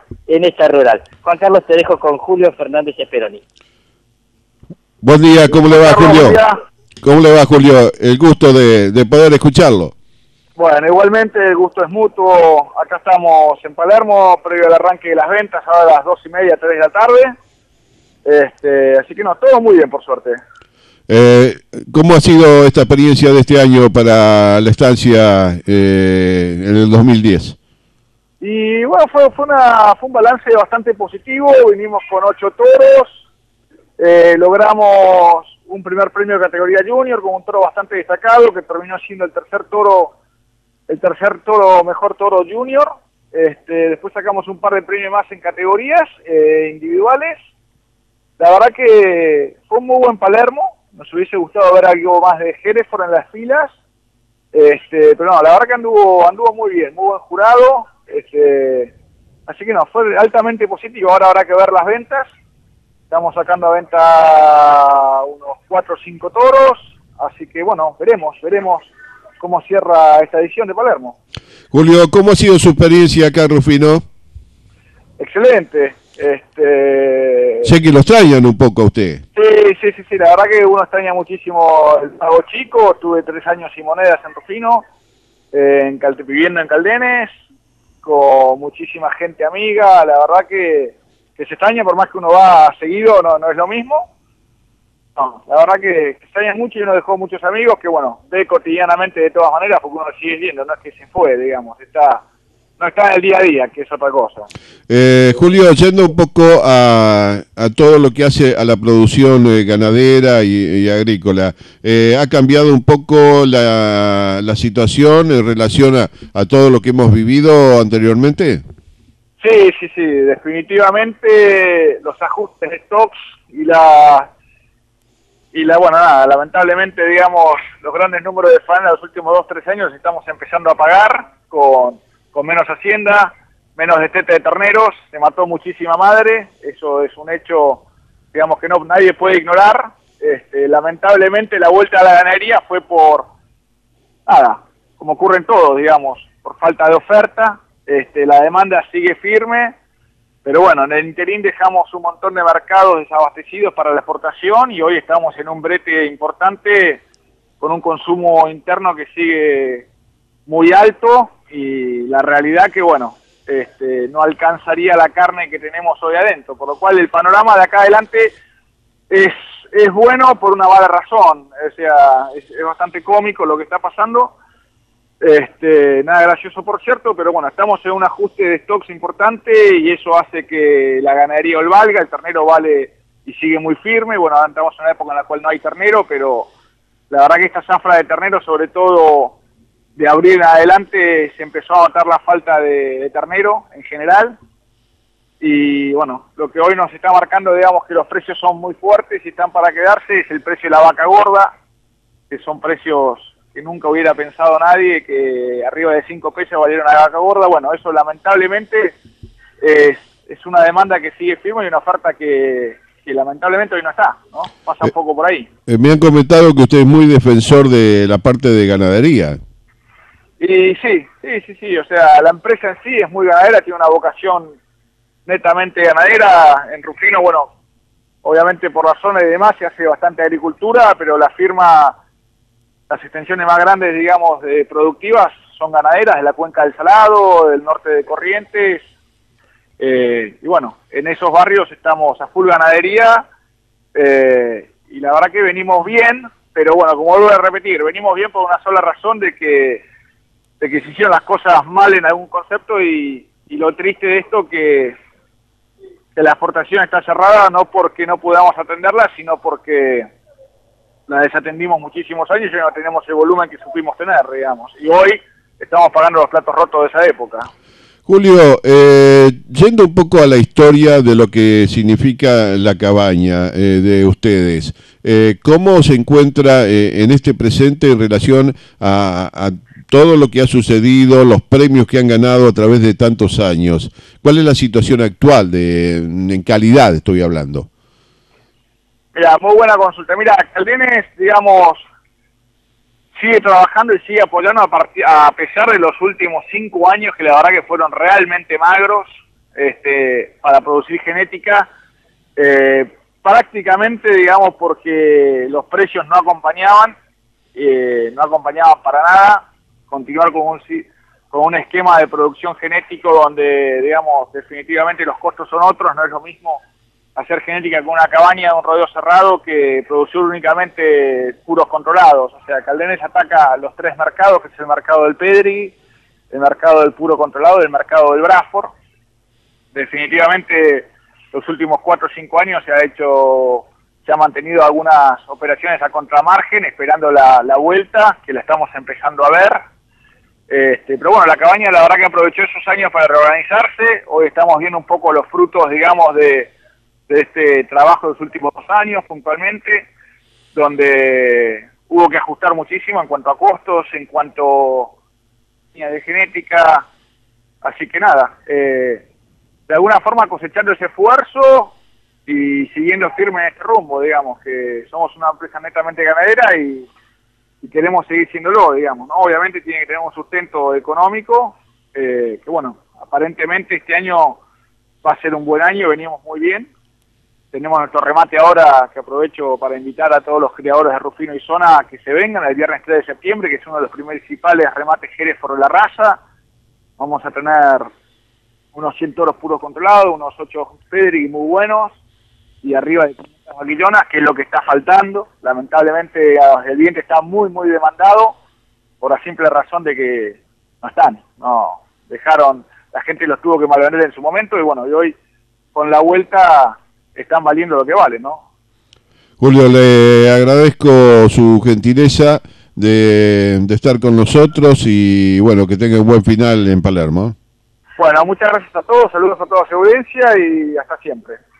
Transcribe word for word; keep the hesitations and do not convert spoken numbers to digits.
en esta rural. Juan Carlos, te dejo con Julio Fernández Esperoni. Buen día, ¿cómo le va, Julio? ¿Cómo le va, Julio? El gusto de, de poder escucharlo. Bueno, igualmente el gusto es mutuo. Acá estamos en Palermo, previo al arranque de las ventas, ahora a las dos y media, tres de la tarde. Este, así que no, todo muy bien, por suerte. Eh, ¿Cómo ha sido esta experiencia de este año para la estancia eh, en el dos mil diez? Y bueno, fue, fue, una, fue un balance bastante positivo. Vinimos con ocho toros, eh, logramos un primer premio de categoría junior con un toro bastante destacado que terminó siendo el tercer toro, el tercer toro mejor toro junior. Este, después sacamos un par de premios más en categorías eh, individuales. La verdad que fue un muy buen Palermo. Nos hubiese gustado ver algo más de Hereford en las filas, este, pero no, la verdad que anduvo, anduvo muy bien, muy buen jurado, este, así que no, fue altamente positivo. Ahora habrá que ver las ventas. Estamos sacando a venta unos cuatro o cinco toros, así que bueno, veremos, veremos cómo cierra esta edición de Palermo. Julio, ¿cómo ha sido su experiencia acá, Rufino? Excelente. Este... Sé que lo extrañan un poco a usted. Sí, sí, sí, sí, la verdad que uno extraña muchísimo el pago chico. Estuve tres años sin monedas en Rufino, eh, en Cal viviendo en Caldenes, con muchísima gente amiga. La verdad que, que se extraña, por más que uno va seguido, no, no es lo mismo. No, la verdad que se extraña mucho y uno dejó muchos amigos que, bueno, ve cotidianamente de todas maneras, porque uno sigue viendo, no es que se fue, digamos, está... No está en el día a día, que es otra cosa. Eh, Julio, yendo un poco a, a todo lo que hace a la producción eh, ganadera y, y agrícola, eh, ¿ha cambiado un poco la, la situación en relación a, a todo lo que hemos vivido anteriormente? Sí, sí, sí, definitivamente los ajustes de stocks y la... Y la, bueno, nada, lamentablemente, digamos, los grandes números de faena de los últimos dos, tres años estamos empezando a pagar con... con menos hacienda, menos destete de terneros, se mató muchísima madre, eso es un hecho, digamos, que no nadie puede ignorar. Este, lamentablemente la vuelta a la ganadería fue por, nada, como ocurre en todo, digamos, por falta de oferta. Este, la demanda sigue firme, pero bueno, en el interín dejamos un montón de mercados desabastecidos para la exportación y hoy estamos en un brete importante con un consumo interno que sigue muy alto. Y la realidad que, bueno, este, no alcanzaría la carne que tenemos hoy adentro, por lo cual el panorama de acá adelante es, es bueno por una mala razón. O sea, es, es bastante cómico lo que está pasando, este, nada gracioso por cierto, pero bueno, estamos en un ajuste de stocks importante y eso hace que la ganadería hoy valga, el ternero vale y sigue muy firme. Bueno, ahora estamos en una época en la cual no hay ternero, pero la verdad que esta zafra de ternero, sobre todo de abril en adelante, se empezó a notar la falta de, de ternero en general. Y bueno, lo que hoy nos está marcando, digamos, que los precios son muy fuertes y están para quedarse, es el precio de la vaca gorda, que son precios que nunca hubiera pensado nadie, que arriba de cinco pesos valiera una vaca gorda. Bueno, eso lamentablemente es, es una demanda que sigue firme y una oferta que, que lamentablemente hoy no está, ¿no? Pasa un poco por ahí. Eh, me han comentado que usted es muy defensor de la parte de ganadería. Y sí, sí, sí, sí, o sea, la empresa en sí es muy ganadera, tiene una vocación netamente ganadera. En Rufino, bueno, obviamente por razones y demás se hace bastante agricultura, pero la firma, las extensiones más grandes, digamos, de productivas son ganaderas, de la cuenca del Salado, del norte de Corrientes, eh, y bueno, en esos barrios estamos a full ganadería, eh, y la verdad que venimos bien, pero bueno, como vuelvo a repetir, venimos bien por una sola razón de que de que se hicieron las cosas mal en algún concepto y, y lo triste de esto que, que la exportación está cerrada no porque no podamos atenderla, sino porque la desatendimos muchísimos años y ya no tenemos el volumen que supimos tener, digamos. Y hoy estamos pagando los platos rotos de esa época. Julio, eh, yendo un poco a la historia de lo que significa la cabaña eh, de ustedes, eh, ¿cómo se encuentra eh, en este presente en relación a, a todo lo que ha sucedido, los premios que han ganado a través de tantos años? ¿Cuál es la situación actual, de, en calidad estoy hablando? Mira, muy buena consulta. Mira, Caldenes, digamos, sigue trabajando y sigue apoyando a, a pesar de los últimos cinco años que la verdad que fueron realmente magros. este, para producir genética, eh, prácticamente, digamos, porque los precios no acompañaban, eh, no acompañaban para nada, continuar con un, con un esquema de producción genético donde, digamos, definitivamente los costos son otros, no es lo mismo hacer genética con una cabaña de un rodeo cerrado que producir únicamente puros controlados. O sea, Caldenes ataca los tres mercados, que es el mercado del Pedri, el mercado del puro controlado y el mercado del Braford. Definitivamente los últimos cuatro o cinco años se ha hecho, se ha mantenido algunas operaciones a contramargen, esperando la, la vuelta, que la estamos empezando a ver. Este, pero bueno, la cabaña la verdad que aprovechó esos años para reorganizarse. Hoy estamos viendo un poco los frutos, digamos, de de este trabajo de los últimos dos años puntualmente, donde hubo que ajustar muchísimo en cuanto a costos, en cuanto a de genética, así que nada, eh, de alguna forma cosechando ese esfuerzo y siguiendo firme en este rumbo, digamos, que somos una empresa netamente ganadera y, y queremos seguir siéndolo, digamos, ¿no? Obviamente tiene que tener un sustento económico, eh, que bueno, aparentemente este año va a ser un buen año, venimos muy bien. Tenemos nuestro remate ahora, que aprovecho para invitar a todos los criadores de Rufino y Zona que se vengan el viernes tres de septiembre, que es uno de los principales remates Jerez por la raza. Vamos a tener unos cien toros puros controlados, unos ocho Pedri muy buenos, y arriba de quinientas vaquillonas, que es lo que está faltando. Lamentablemente el diente está muy, muy demandado, por la simple razón de que no están, no dejaron, la gente los tuvo que malvender en su momento, y bueno, y hoy con la vuelta están valiendo lo que valen, ¿no? Julio, le agradezco su gentileza de, de estar con nosotros y bueno, que tenga un buen final en Palermo. Bueno, muchas gracias a todos, saludos a toda su audiencia y hasta siempre.